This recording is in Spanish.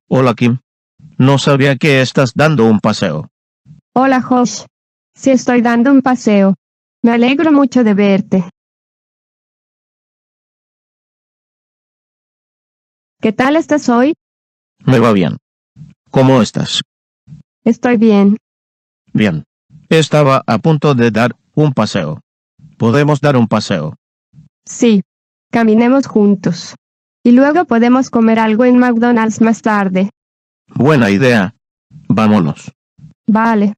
Hola, Kim. No sabía que estás dando un paseo. Hola, Josh. Sí, estoy dando un paseo. Me alegro mucho de verte. ¿Qué tal estás hoy? Me va bien. ¿Cómo estás? Estoy bien. Bien. Estaba a punto de dar un paseo. ¿Podemos dar un paseo? Sí. Caminemos juntos. Y luego podemos comer algo en McDonald's más tarde. Buena idea. Vámonos. Vale.